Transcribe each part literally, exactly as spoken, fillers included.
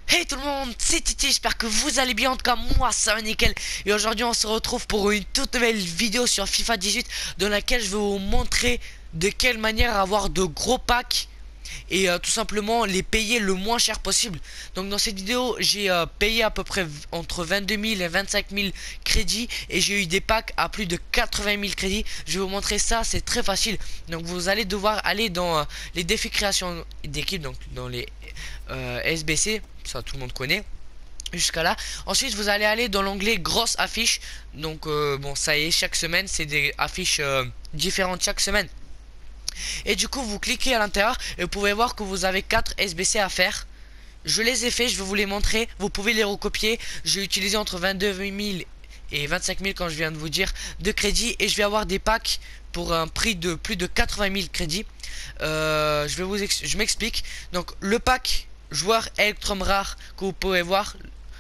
Hey tout le monde, c'est Titi, j'espère que vous allez bien, en tout cas moi ça va nickel. Et aujourd'hui on se retrouve pour une toute nouvelle vidéo sur FIFA dix-huit, dans laquelle je vais vous montrer de quelle manière avoir de gros packs et euh, tout simplement les payer le moins cher possible. Donc dans cette vidéo j'ai euh, payé à peu près entre vingt-deux mille et vingt-cinq mille crédits, et j'ai eu des packs à plus de quatre-vingt mille crédits. Je vais vous montrer ça, c'est très facile. Donc vous allez devoir aller dans euh, les défis création d'équipe, donc dans les euh, S B C, ça tout le monde connaît jusqu'à là. Ensuite vous allez aller dans l'onglet grosse affiche. Donc euh, bon, ça y est, chaque semaine c'est des affiches euh, différentes chaque semaine. Et du coup vous cliquez à l'intérieur et vous pouvez voir que vous avez quatre S B C à faire. Je les ai fait, je vais vous les montrer. Vous pouvez les recopier. J'ai utilisé entre vingt-deux mille et vingt-cinq mille, quand je viens de vous dire, de crédit. Et je vais avoir des packs pour un prix de plus de quatre-vingt mille crédits. euh, Je vais vous ex je m'explique. Donc le pack joueur Electrum rare que vous pouvez voir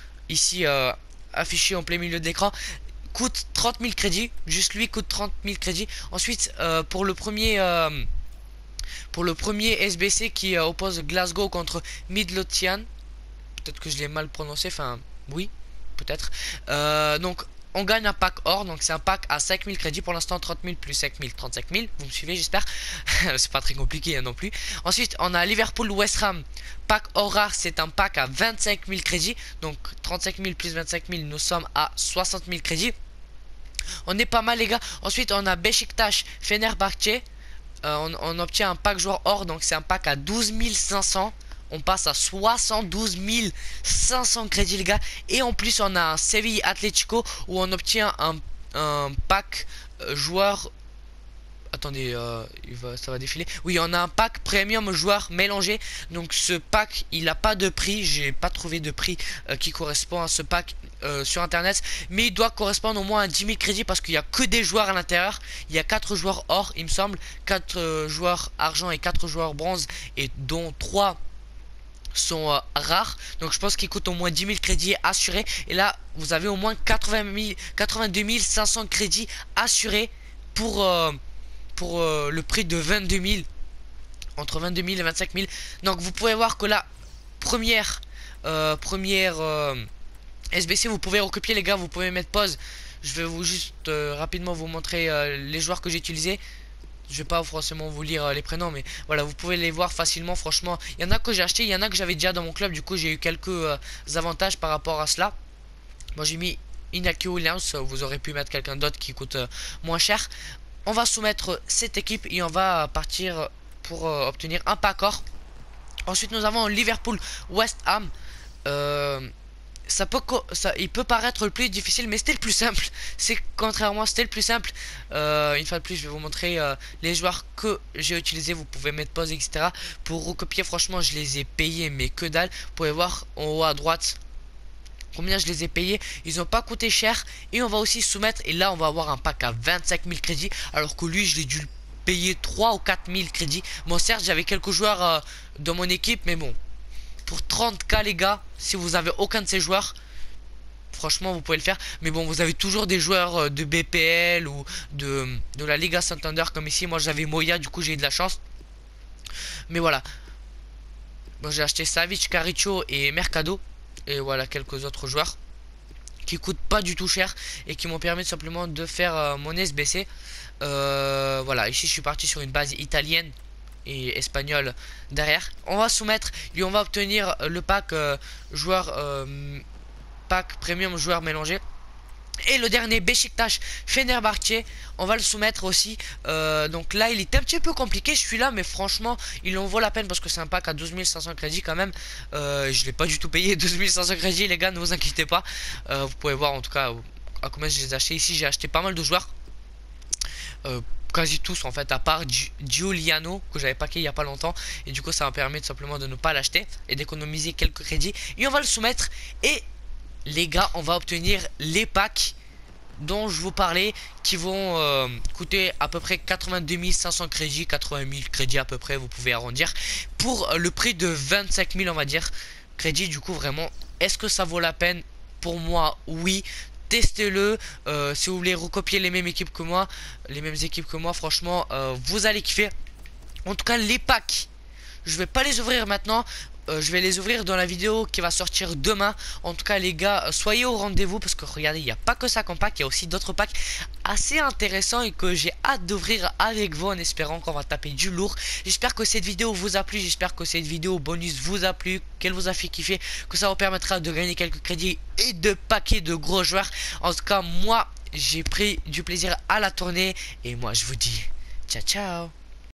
ici euh, affiché en plein milieu de l'écran coûte trente mille crédits. Juste lui coûte trente mille crédits. Ensuite euh, pour le premier euh, pour le premier S B C qui euh, oppose Glasgow contre Midlothian, peut-être que je l'ai mal prononcé, enfin oui, peut-être. Euh, donc on gagne un pack or, donc c'est un pack à cinq mille crédits pour l'instant. Trente mille plus cinq mille, trente-cinq mille, vous me suivez j'espère. C'est pas très compliqué hein, non plus. Ensuite on a Liverpool West Ham, pack or rare, c'est un pack à vingt-cinq mille crédits. Donc trente-cinq mille plus vingt-cinq mille, nous sommes à soixante mille crédits. On est pas mal les gars. Ensuite on a Beşiktaş Fenerbahçe. Euh, on, on obtient un pack joueur or, donc c'est un pack à douze mille cinq cents. On passe à soixante-douze mille cinq cents crédits les gars. Et en plus on a un Sevilla Atlético où on obtient un, un pack euh, joueur. Attendez, euh, il va, ça va défiler. Oui, on a un pack premium joueur mélangé. Donc ce pack, il n'a pas de prix. J'ai pas trouvé de prix euh, qui correspond à ce pack euh, sur internet. Mais il doit correspondre au moins à dix mille crédits, parce qu'il n'y a que des joueurs à l'intérieur. Il y a quatre joueurs or, il me semble. quatre euh, joueurs argent et quatre joueurs bronze. Et dont trois sont euh, rares. Donc je pense qu'il coûte au moins dix mille crédits assurés. Et là, vous avez au moins quatre-vingt mille, quatre-vingt-deux mille cinq cents crédits assurés pour... Euh, pour euh, le prix de vingt-deux mille, entre vingt-deux mille et vingt-cinq mille. Donc vous pouvez voir que la première euh, première euh, S B C, vous pouvez recopier les gars, vous pouvez mettre pause. Je vais vous juste euh, rapidement vous montrer euh, les joueurs que j'ai utilisés. Je vais pas forcément vous lire euh, les prénoms, mais voilà, vous pouvez les voir facilement. Franchement, il y en a que j'ai acheté, il y en a que j'avais déjà dans mon club. Du coup j'ai eu quelques euh, avantages par rapport à cela. Moi j'ai mis Iñaki Williams, vous aurez pu mettre quelqu'un d'autre qui coûte euh, moins cher. On va soumettre cette équipe et on va partir pour euh, obtenir un pack or. Ensuite nous avons Liverpool West Ham. euh, ça peut ça, il peut paraître le plus difficile, mais c'était le plus simple. C'est contrairement c'était le plus simple. Euh, une fois de plus je vais vous montrer euh, les joueurs que j'ai utilisés. Vous pouvez mettre pause, etc. Pour recopier. Franchement je les ai payés mais que dalle. Vous pouvez voir en haut à droite combien je les ai payés. Ils n'ont pas coûté cher. Et on va aussi soumettre, et là on va avoir un pack à vingt-cinq mille crédits, alors que lui je l'ai dû payer trois ou quatre mille crédits. Bon certes j'avais quelques joueurs euh, dans mon équipe, mais bon, pour trente K les gars, si vous avez aucun de ces joueurs, franchement vous pouvez le faire. Mais bon, vous avez toujours des joueurs euh, de B P L ou de, de la Liga Santander comme ici. Moi j'avais Moya, du coup j'ai eu de la chance. Mais voilà, bon, j'ai acheté Savic, Caricio et Mercado. Et voilà quelques autres joueurs qui coûtent pas du tout cher et qui m'ont permis simplement de faire euh, mon S B C. Euh, voilà, ici je suis parti sur une base italienne et espagnole derrière. On va soumettre et on va obtenir le pack euh, joueur euh, pack premium joueur mélangé. Et le dernier Beşiktaş Fenerbahçe, on va le soumettre aussi. euh, Donc là il est un petit peu compliqué celui-là, mais franchement il en vaut la peine, parce que c'est un pack à douze mille cinq cents crédits quand même. euh, Je l'ai pas du tout payé douze mille cinq cents crédits les gars, ne vous inquiétez pas. euh, Vous pouvez voir en tout cas à combien je les ai achetés. Ici j'ai acheté pas mal de joueurs, euh, quasi tous en fait, à part Giuliano que j'avais packé il y a pas longtemps. Et du coup ça m'a permis tout simplement de ne pas l'acheter et d'économiser quelques crédits. Et on va le soumettre. Et les gars, on va obtenir les packs dont je vous parlais, qui vont euh, coûter à peu près quatre-vingt-deux mille cinq cents crédits, quatre-vingt mille crédits à peu près, vous pouvez arrondir, pour le prix de vingt-cinq mille on va dire crédits. Du coup vraiment, est-ce que ça vaut la peine? Pour moi oui. Testez-le. Euh, si vous voulez recopier les mêmes équipes que moi, les mêmes équipes que moi, franchement euh, vous allez kiffer. En tout cas les packs, je vais pas les ouvrir maintenant. euh, je vais les ouvrir dans la vidéo qui va sortir demain. En tout cas les gars, euh, soyez au rendez-vous parce que regardez, il n'y a pas que ça comme pack, il y a aussi d'autres packs assez intéressants et que j'ai hâte d'ouvrir avec vous en espérant qu'on va taper du lourd. J'espère que cette vidéo vous a plu, j'espère que cette vidéo bonus vous a plu, qu'elle vous a fait kiffer, que ça vous permettra de gagner quelques crédits et de paquets de gros joueurs. En tout cas moi j'ai pris du plaisir à la tournée et moi je vous dis ciao ciao.